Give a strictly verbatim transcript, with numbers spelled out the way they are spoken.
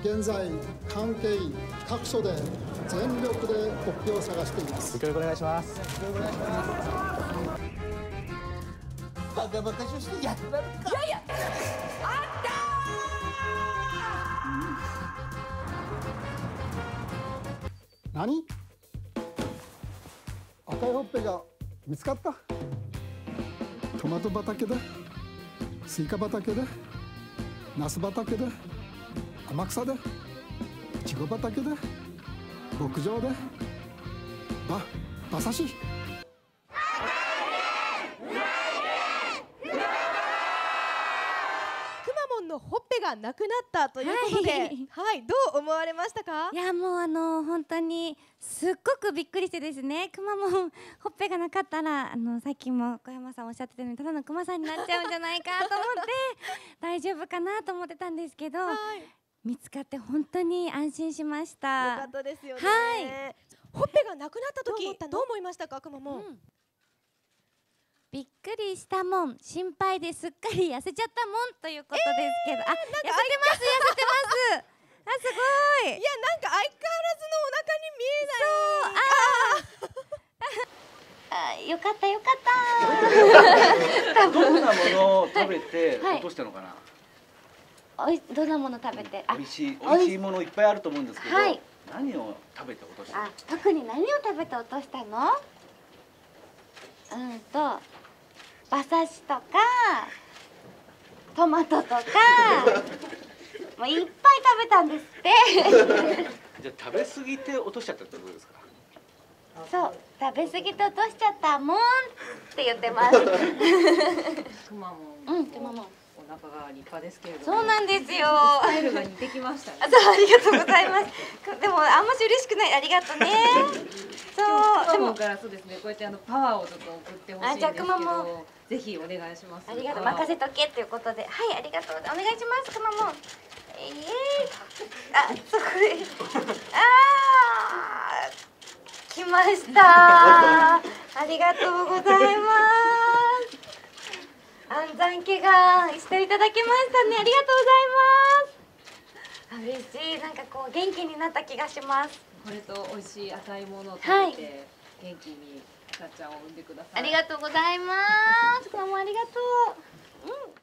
現在関係各所で全力でホッペを探しています。 ご協力お願いします。 ご協力お願いします。 バカバカししてやってられるか。いやいや、あったー。何？赤いほっぺが見つかった。トマト畑で、スイカ畑で、ナス畑で、天草で、いちご畑で、牧場で、ば、馬刺し。 のほっぺがなくなったということで、はい、はい、どう思われましたか？ いやもうあの本当にすっごくびっくりしてですね、くまモンほっぺがなかったらあのさっきも小山さんおっしゃってたようにただのくまさんになっちゃうんじゃないかと思って大丈夫かなと思ってたんですけど、はい、見つかって本当に安心しました。 よかったですよね。 はい、 ほっぺがなくなった時どう思いましたか、くまモン？うん、 びっくりしたもん、心配ですっかり痩せちゃったもんということですけど、えー、あ、痩せてます、痩せてます。あ、すごい。いや、なんか相変わらずのお腹に見えない。 そう、ああ、よかったよかった。 どんなものを食べて落としたのかな。 はい、おい、どんなもの食べて、 美味しい美味しいものいっぱいあると思うんですけど、はい、何を食べて落としたの？ あ、特に何を食べて落としたの？うんと、馬刺しとかトマトとかもういっぱい食べたんですってじゃあ食べ過ぎて落としちゃったってことですか？ そう、食べ過ぎて落としちゃったもんって言ってますくまモン、 うん、くまモンお腹が立派ですけれども、そうなんですよ。 スタイルが似てきましたね。 そう、ありがとうございます。でもあんまし嬉しくない、ありがとうね。そう、 でもからそうですね、こうやってあのパワーをちょっと送ってほしいんですけど、ぜひお願いします。 ありがとう、任せとけということで、はい、ありがとう、お願いします、くまモン。ええ、あ、そこで、ああ、来ました。ありがとうございます。安産祈願していただきましたね。ありがとうございます。あ、嬉しい。なんかこう元気になった気がします。 これと美味しい赤いものを食べて元気にさっちゃんを産んでください。 ありがとうございます。どうもありがとう。うん。